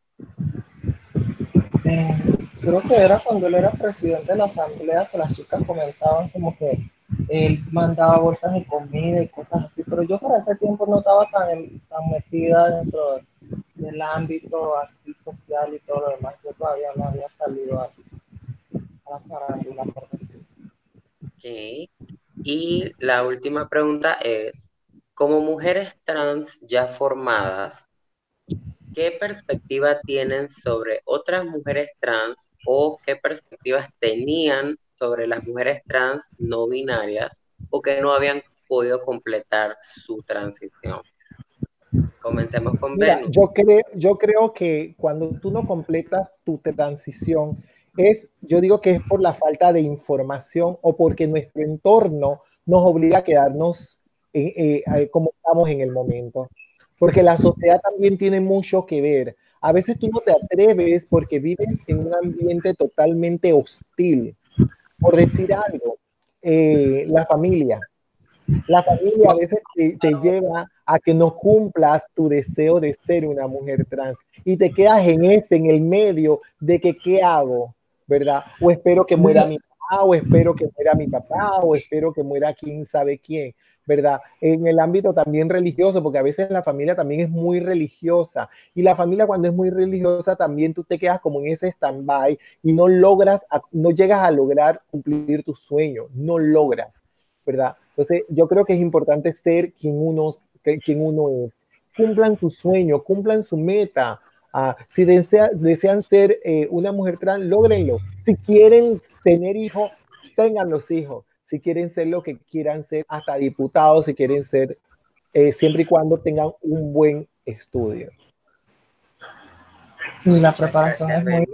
Eh, creo que era cuando él era presidente de la asamblea que las chicas comentaban como que él mandaba bolsas de comida y cosas así, pero yo para ese tiempo no estaba tan, tan metida dentro del ámbito así social y todo lo demás. Yo todavía no había salido a, a la farándula, por decirlo. Okay. Y la última pregunta es, como mujeres trans ya formadas, ¿qué perspectiva tienen sobre otras mujeres trans o qué perspectivas tenían sobre las mujeres trans no binarias o que no habían podido completar su transición? Comencemos con Mira, Venus. yo creo, yo creo que cuando tú no completas tu transición, es, yo digo que es por la falta de información o porque nuestro entorno nos obliga a quedarnos eh, eh, como estamos en el momento. Porque la sociedad también tiene mucho que ver. A veces tú no te atreves porque vives en un ambiente totalmente hostil. Por decir algo, eh, la familia. La familia a veces te, te lleva a que no cumplas tu deseo de ser una mujer trans y te quedas en ese, en el medio de que qué hago, ¿verdad? O espero que muera mi mamá, o espero que muera mi papá, o espero que muera quién sabe quién, ¿verdad? En el ámbito también religioso, porque a veces la familia también es muy religiosa y la familia cuando es muy religiosa también tú te quedas como en ese stand-by y no logras, no llegas a lograr cumplir tus sueños, no logras, ¿verdad? Entonces yo creo que es importante ser quien uno, quien uno es. Cumplan su sueño, cumplan su meta. Uh, si desea, desean ser eh, una mujer trans, lógrenlo. Si quieren tener hijos, tengan los hijos. Si quieren ser lo que quieran ser, hasta diputados, si quieren ser, eh, siempre y cuando tengan un buen estudio. Sí, la preparación es muy,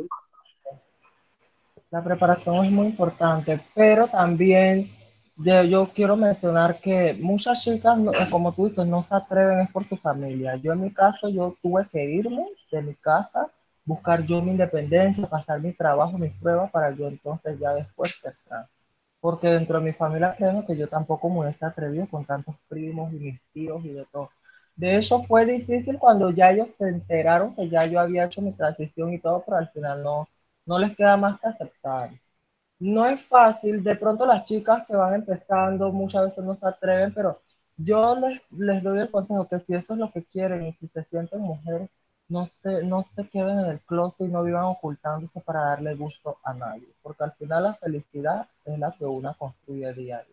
la preparación es muy importante, pero también yo, yo quiero mencionar que muchas chicas, no, como tú dices, no se atreven es por su familia. Yo en mi caso, yo tuve que irme de mi casa, buscar yo mi independencia, pasar mi trabajo, mis pruebas, para yo entonces ya después ser trans. Porque dentro de mi familia creo que yo tampoco me hubiese atrevido con tantos primos y mis tíos y de todo. De hecho, fue difícil cuando ya ellos se enteraron que ya yo había hecho mi transición y todo, pero al final no, no les queda más que aceptar. No es fácil, de pronto las chicas que van empezando muchas veces no se atreven, pero yo les, les doy el consejo que si eso es lo que quieren y si se sienten mujeres, no se, no se queden en el closet y no vivan ocultándose para darle gusto a nadie, porque al final la felicidad es la que una construye día a día.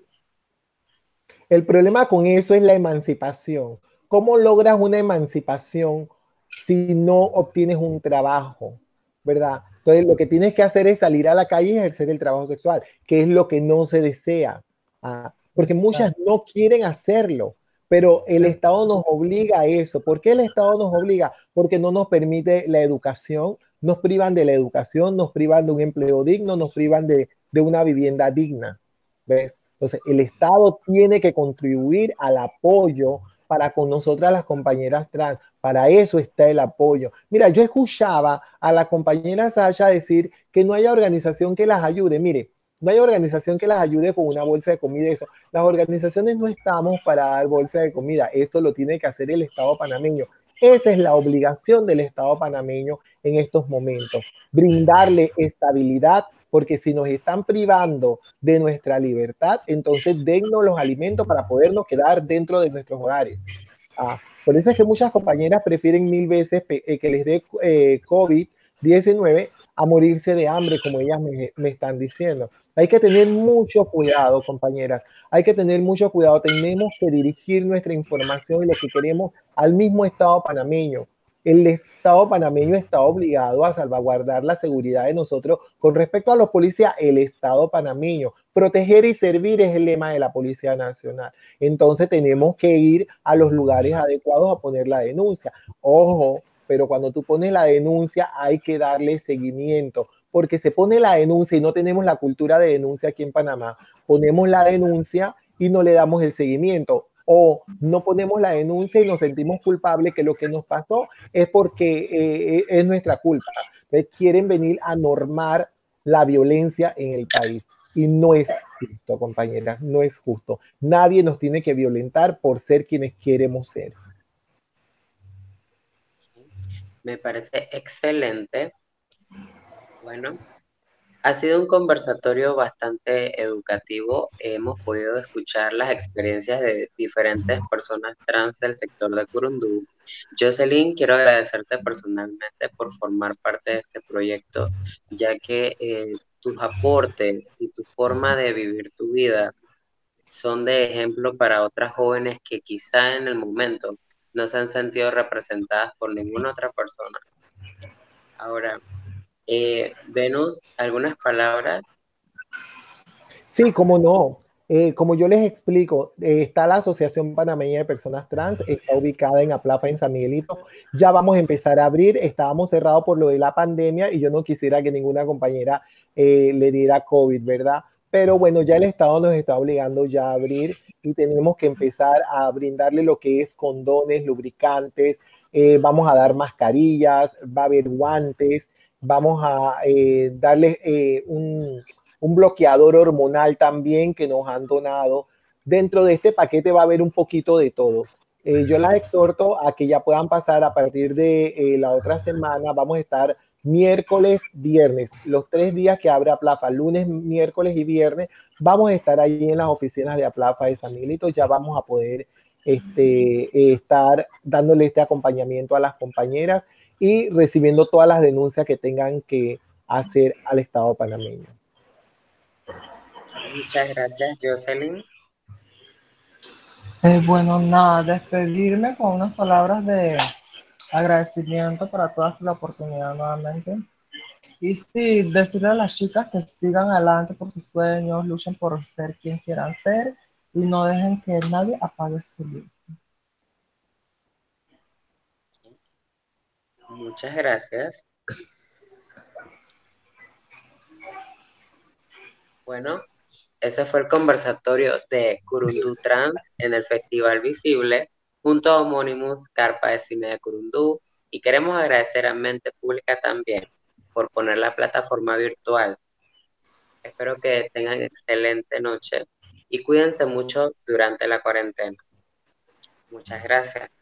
El problema con eso es la emancipación. ¿Cómo logras una emancipación si no obtienes un trabajo? ¿Verdad? Entonces lo que tienes que hacer es salir a la calle y ejercer el trabajo sexual, que es lo que no se desea. Ah, porque muchas no quieren hacerlo, pero el Estado nos obliga a eso. ¿Por qué el Estado nos obliga? Porque no nos permite la educación, nos privan de la educación, nos privan de un empleo digno, nos privan de, de una vivienda digna. ¿Ves? Entonces, el Estado tiene que contribuir al apoyo para con nosotras las compañeras trans. Para eso está el apoyo. Mira, yo escuchaba a la compañera Sasha decir que no haya organización que las ayude. Mire, no hay organización que las ayude con una bolsa de comida. Eso. Las organizaciones no estamos para dar bolsa de comida. Eso lo tiene que hacer el Estado panameño. Esa es la obligación del Estado panameño en estos momentos. Brindarle estabilidad, porque si nos están privando de nuestra libertad, entonces dennos los alimentos para podernos quedar dentro de nuestros hogares. Ah, por eso es que muchas compañeras prefieren mil veces eh, que les dé eh, COVID diecinueve a morirse de hambre, como ellas me, me están diciendo. Hay que tener mucho cuidado, compañeras. Hay que tener mucho cuidado. Tenemos que dirigir nuestra información y lo que queremos al mismo Estado panameño. El Estado panameño está obligado a salvaguardar la seguridad de nosotros. Con respecto a los policías, el Estado panameño, proteger y servir es el lema de la Policía Nacional. Entonces tenemos que ir a los lugares adecuados a poner la denuncia. Ojo, pero cuando tú pones la denuncia hay que darle seguimiento, porque se pone la denuncia y no tenemos la cultura de denuncia aquí en Panamá. Ponemos la denuncia y no le damos el seguimiento. O no ponemos la denuncia y nos sentimos culpables que lo que nos pasó es porque eh, es nuestra culpa. Entonces, quieren venir a normar la violencia en el país. Y no es justo, compañeras, no es justo. Nadie nos tiene que violentar por ser quienes queremos ser. Me parece excelente. Bueno, ha sido un conversatorio bastante educativo. Hemos podido escuchar las experiencias de diferentes personas trans del sector de Curundú. Jocelyn, quiero agradecerte personalmente por formar parte de este proyecto, ya que eh, tus aportes y tu forma de vivir tu vida son de ejemplo para otras jóvenes que quizá en el momento no se han sentido representadas por ninguna otra persona. Ahora, Eh, Venus, ¿algunas palabras? Sí, cómo no. Eh, como yo les explico, eh, está la Asociación Panameña de Personas Trans, está ubicada en Aplafa, en San Miguelito. Ya vamos a empezar a abrir, estábamos cerrados por lo de la pandemia y yo no quisiera que ninguna compañera eh, le diera COVID, ¿verdad? Pero bueno, ya el Estado nos está obligando ya a abrir y tenemos que empezar a brindarle lo que es condones, lubricantes, eh, vamos a dar mascarillas, va a haber guantes, vamos a eh, darles eh, un, un bloqueador hormonal también que nos han donado. dentro de este paquete va a haber un poquito de todo. Eh, yo las exhorto a que ya puedan pasar a partir de eh, la otra semana. Vamos a estar miércoles, viernes, los tres días que abre Aplafa, lunes, miércoles y viernes, vamos a estar ahí en las oficinas de Aplafa de San Miguelito. Ya vamos a poder este, eh, estar dándole este acompañamiento a las compañeras y recibiendo todas las denuncias que tengan que hacer al Estado panameño. Muchas gracias, Jocelyn. Eh, bueno, nada, despedirme con unas palabras de agradecimiento para todas por la oportunidad nuevamente. Y sí, decirle a las chicas que sigan adelante por sus sueños, luchen por ser quien quieran ser y no dejen que nadie apague su luz. Muchas gracias. Bueno, ese fue el conversatorio de Curundú Trans en el Festival Visible junto a Homónimos Carpa de Cine de Curundú, y queremos agradecer a Mente Pública también por poner la plataforma virtual. Espero que tengan excelente noche y cuídense mucho durante la cuarentena. Muchas gracias.